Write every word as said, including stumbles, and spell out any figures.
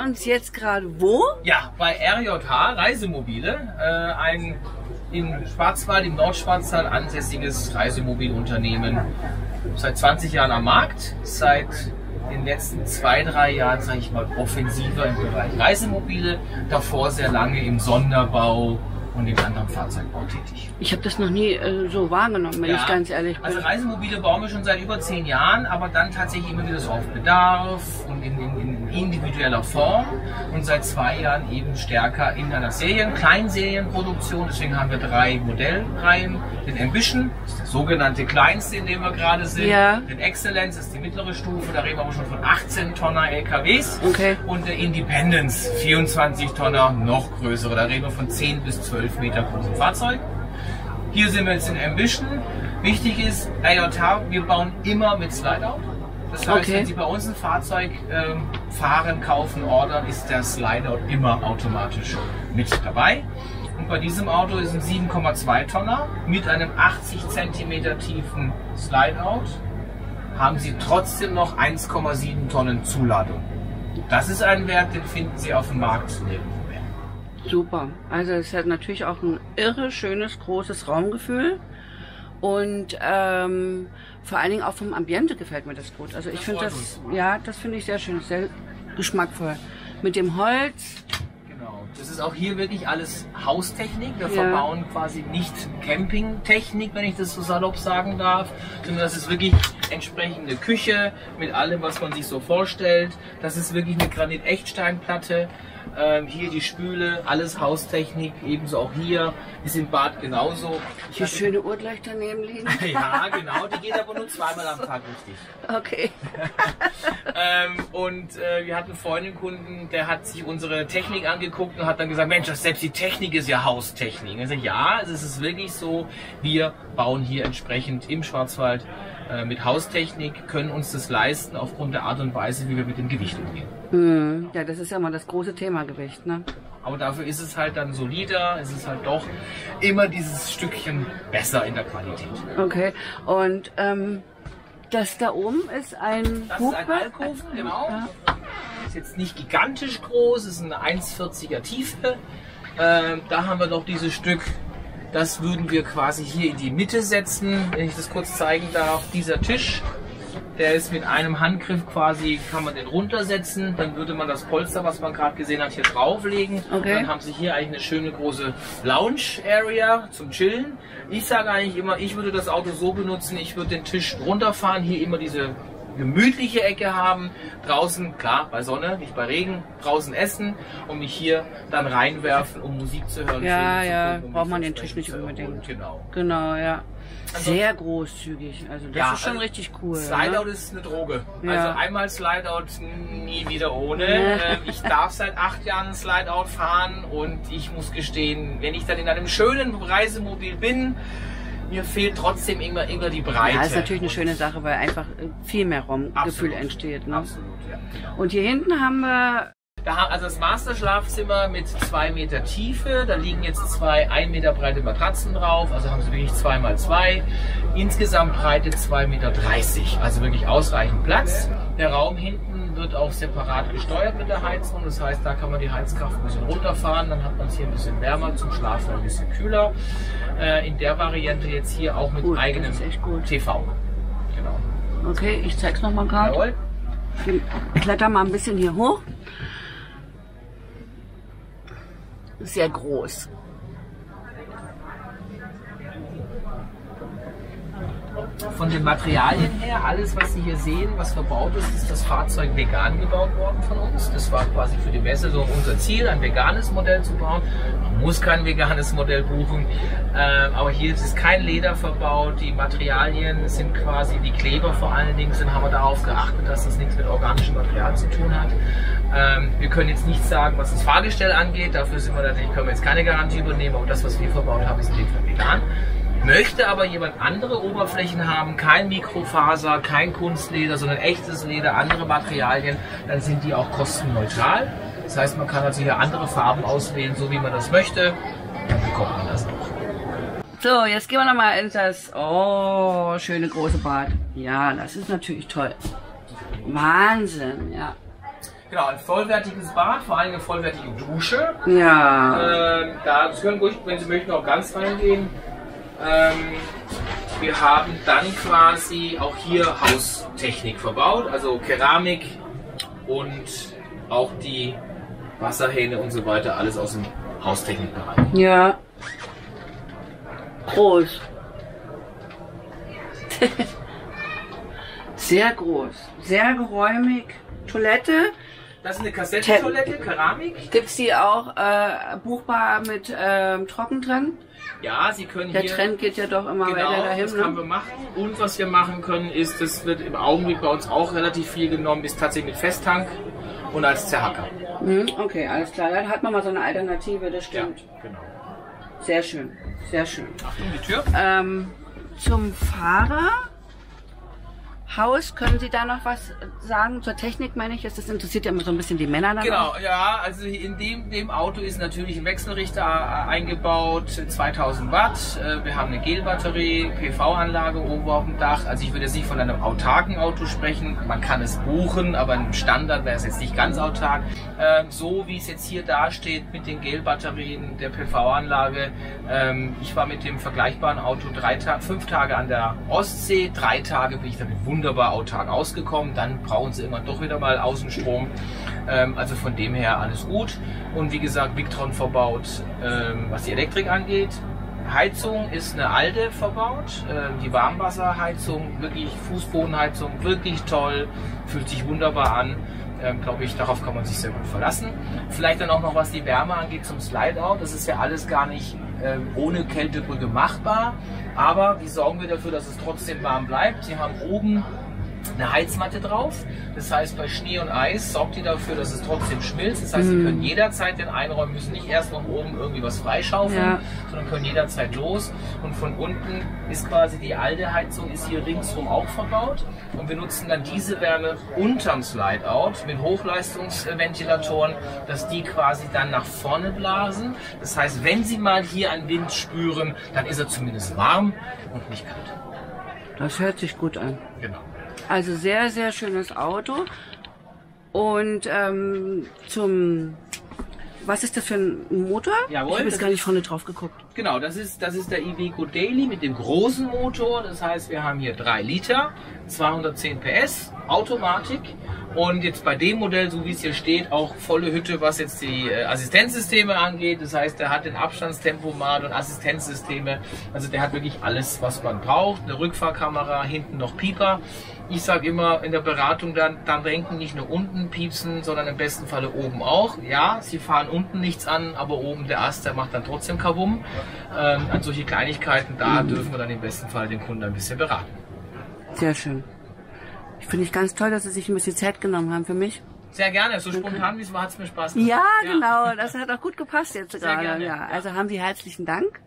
uns jetzt gerade wo? Ja, bei R J H Reisemobile, äh, ein in Schwarzwald, im Nordschwarzwald ansässiges Reisemobilunternehmen. Seit zwanzig Jahren am Markt, seit den letzten zwei, drei Jahren, sage ich mal, offensiver im Bereich Reisemobile, davor sehr lange im Sonderbau und in anderen Fahrzeugbau tätig. Ich habe das noch nie äh, so wahrgenommen, wenn Ja, ich ganz ehrlich bin. Also Reisemobile bauen wir schon seit über zehn Jahren, aber dann tatsächlich immer wieder so auf Bedarf und in, in, in individueller Form und seit zwei Jahren eben stärker in einer Serien, Kleinserienproduktion. Deswegen haben wir drei Modellreihen. Den Ambition, das ist der sogenannte kleinste, in dem wir gerade sind. Ja. Den Excellence ist die mittlere Stufe, da reden wir aber schon von achtzehn Tonner L K Ws. Okay. Und der Independence, vierundzwanzig Tonner, noch größere, da reden wir von zehn bis zwölf Meter großen Fahrzeugen. Hier sind wir jetzt in Ambition. Wichtig ist, R J H, wir bauen immer mit Slide-Out. Das heißt, Okay. wenn Sie bei uns ein Fahrzeug ähm, fahren, kaufen, ordern, ist der Slide-Out immer automatisch mit dabei. Und bei diesem Auto ist ein sieben Komma zwei Tonner mit einem achtzig Zentimeter tiefen Slide-Out. Haben Sie trotzdem noch eins Komma sieben Tonnen Zuladung. Das ist ein Wert, den finden Sie auf dem Markt nirgendwo mehr. Super. Also es hat natürlich auch ein irre schönes, großes Raumgefühl. Und ähm, vor allen Dingen auch vom Ambiente gefällt mir das gut. Also ich finde das, ja, das finde ich sehr schön, sehr geschmackvoll. Mit dem Holz. Genau. Das ist auch hier wirklich alles Haustechnik. Wir Ja. verbauen quasi nicht Campingtechnik, wenn ich das so salopp sagen darf, sondern das ist wirklich entsprechende Küche mit allem, was man sich so vorstellt. Das ist wirklich eine Granit-Echtsteinplatte. Ähm, hier die Spüle, alles Haustechnik, ebenso auch hier, ist im Bad genauso. Ich Hier hatte- schöne Uhrgleich daneben liegen. Ja, genau, die geht aber nur zweimal am Tag richtig. Okay. ähm, und äh, wir hatten vorhin einen Kunden, der hat sich unsere Technik angeguckt und hat dann gesagt, Mensch, das, selbst die Technik ist ja Haustechnik. Und ich sage, ja, es ist wirklich so, wir bauen hier entsprechend im Schwarzwald äh, mit Haustechnik, können uns das leisten aufgrund der Art und Weise, wie wir mit dem Gewicht umgehen. Hm, ja, das ist ja mal das große Thema Gewicht, ne? Aber dafür ist es halt dann solider, es ist halt doch immer dieses Stückchen besser in der Qualität. Okay. Und ähm, das da oben ist ein Das Hupe. ist ein Alkoven, genau. Ja. Ist jetzt nicht gigantisch groß, ist eine eins vierziger Tiefe. Ähm, da haben wir noch dieses Stück, das würden wir quasi hier in die Mitte setzen, wenn ich das kurz zeigen darf. Dieser Tisch, der ist mit einem Handgriff quasi, kann man den runtersetzen, dann würde man das Polster, was man gerade gesehen hat, hier drauflegen. Okay. Dann haben Sie hier eigentlich eine schöne große Lounge-Area zum Chillen. Ich sage eigentlich immer, ich würde das Auto so benutzen, ich würde den Tisch runterfahren, hier immer diese gemütliche Ecke haben, draußen, klar, bei Sonne, nicht bei Regen, draußen essen und mich hier dann reinwerfen, um Musik zu hören. Ja, Filme zu ja, gucken, um braucht mich man den entsprechend Tisch nicht zu erholen. unbedingt. Genau. Genau, ja. Also- Sehr großzügig. Also das Ja, ist schon also richtig cool. Slideout Ne? ist eine Droge. Ja. Also einmal Slideout, nie wieder ohne. Ja. Ähm, Ich darf seit acht Jahren Slideout fahren und ich muss gestehen, wenn ich dann in einem schönen Reisemobil bin, mir fehlt trotzdem immer, immer die Breite. Ja, ist natürlich eine schöne Sache, weil einfach äh, viel mehr Raumgefühl Absolut. entsteht. Ne? Absolut, ja. Genau. Und hier hinten haben wir, Da haben also das Masterschlafzimmer mit zwei Meter Tiefe, da liegen jetzt zwei ein Meter breite Matratzen drauf, also haben sie wirklich zwei mal zwei. Insgesamt Breite zwei Meter dreißig, also wirklich ausreichend Platz. Der Raum hinten wird auch separat gesteuert mit der Heizung, das heißt, da kann man die Heizkraft ein bisschen runterfahren, dann hat man es hier ein bisschen wärmer, zum Schlafen ein bisschen kühler. Äh, in der Variante jetzt hier auch mit Gut, das eigenem ist echt gut. T V. Genau. okay, ich zeig's nochmal gerade. Jawohl. Ich kletter mal ein bisschen hier hoch. Sehr groß. Von den Materialien her, alles was Sie hier sehen, was verbaut ist, ist das Fahrzeug vegan gebaut worden von uns. Das war quasi für die Messe so unser Ziel, ein veganes Modell zu bauen. Man muss kein veganes Modell buchen, ähm, aber hier ist kein Leder verbaut. Die Materialien sind quasi, die Kleber vor allen Dingen, sind, haben wir darauf geachtet, dass das nichts mit organischem Material zu tun hat. Ähm, wir können jetzt nicht sagen, was das Fahrgestell angeht, dafür sind wir natürlich, können wir jetzt keine Garantie übernehmen, aber das, was wir verbaut haben, ist in dem Fall vegan. Möchte aber jemand andere Oberflächen haben, kein Mikrofaser, kein Kunstleder, sondern echtes Leder, andere Materialien, dann sind die auch kostenneutral. Das heißt, man kann also hier andere Farben auswählen, so wie man das möchte, dann bekommt man das noch. So, jetzt gehen wir nochmal in das, oh, schöne große Bad. Ja, das ist natürlich toll. Wahnsinn, ja. Genau, ein vollwertiges Bad, vor allem eine vollwertige Dusche. Ja. Ähm, da können ruhig, wenn Sie möchten, auch ganz reingehen. Ähm, wir haben dann quasi auch hier Haustechnik verbaut, also Keramik und auch die Wasserhähne und so weiter, alles aus dem Haustechnikbereich. Ja. Groß. Sehr groß, sehr geräumig. Toilette. Das ist eine Kassettentoilette, Keramik. Gibt es die auch äh, buchbar mit ähm, Trockentrennen? Ja, Sie können Der hier... Der Trend geht ja doch immer genau, weiter dahin. das können wir machen. Und was wir machen können, ist, das wird im Augenblick bei uns auch relativ viel genommen, ist tatsächlich mit Festtank und als Zerhacker. Mhm, okay, alles klar. Dann hat man mal so eine Alternative, das stimmt. Ja, genau. Sehr schön, sehr schön. Achtung, die Tür. Ähm, zum Fahrer. Haus, können Sie da noch was sagen zur Technik, meine ich? Das interessiert ja immer so ein bisschen die Männer dann. Genau, auch. ja, also in dem, dem Auto ist natürlich ein Wechselrichter eingebaut, zweitausend Watt. Wir haben eine Gelbatterie, P V-Anlage oben auf dem Dach. Also ich würde jetzt nicht von einem autarken Auto sprechen. Man kann es buchen, aber im Standard wäre es jetzt nicht ganz autark. So wie es jetzt hier dasteht mit den Gelbatterien, der P V-Anlage. Ich war mit dem vergleichbaren Auto drei Ta- fünf Tage an der Ostsee, drei Tage bin ich damit wunderbar autark ausgekommen, dann brauchen sie immer doch wieder mal Außenstrom, ähm, also von dem her alles gut. Und wie gesagt, Victron verbaut, ähm, was die Elektrik angeht. Heizung ist eine alte verbaut, äh, die Warmwasserheizung, wirklich Fußbodenheizung, wirklich toll, fühlt sich wunderbar an. Ähm, glaube ich, darauf kann man sich sehr gut verlassen. Vielleicht dann auch noch, was die Wärme angeht zum Slide-Out, das ist ja alles gar nicht ähm, ohne Kältebrücke machbar, aber wie sorgen wir dafür, dass es trotzdem warm bleibt? Sie haben oben eine Heizmatte drauf, das heißt bei Schnee und Eis sorgt ihr dafür, dass es trotzdem schmilzt, das heißt, mm. Sie können jederzeit den einräumen, müssen nicht erst von oben irgendwie was freischaufeln, ja. sondern können jederzeit los und von unten ist quasi die alte Heizung ist hier ringsrum auch verbaut und wir nutzen dann diese Wärme unterm Slide-Out mit Hochleistungsventilatoren, dass die quasi dann nach vorne blasen, das heißt, wenn Sie mal hier einen Wind spüren, dann ist er zumindest warm und nicht kalt. Das hört sich gut an. Genau. Also sehr, sehr schönes Auto. Und ähm, zum, was ist das für ein Motor? Jawohl, ich habe jetzt gar nicht vorne drauf geguckt. Genau, das ist, das ist der Iveco Daily mit dem großen Motor. Das heißt, wir haben hier drei Liter, zweihundertzehn P S, Automatik. Und jetzt bei dem Modell, so wie es hier steht, auch volle Hütte, was jetzt die äh, Assistenzsysteme angeht. Das heißt, der hat den Abstandstempomat und Assistenzsysteme. Also der hat wirklich alles, was man braucht. Eine Rückfahrkamera, hinten noch Pieper. Ich sage immer in der Beratung dann, dann denken nicht nur unten piepsen, sondern im besten Falle oben auch. Ja, Sie fahren unten nichts an, aber oben der Ast, der macht dann trotzdem Kabum. Ähm, an solche Kleinigkeiten, da mhm. dürfen wir dann im besten Fall den Kunden ein bisschen beraten. Sehr schön. Ich finde ich ganz toll, dass Sie sich ein bisschen Zeit genommen haben für mich. Sehr gerne, so spontan wie es war, hat es mir Spaß gemacht. Ja, ja, genau, das hat auch gut gepasst jetzt gerade. Ja, also haben Sie herzlichen Dank.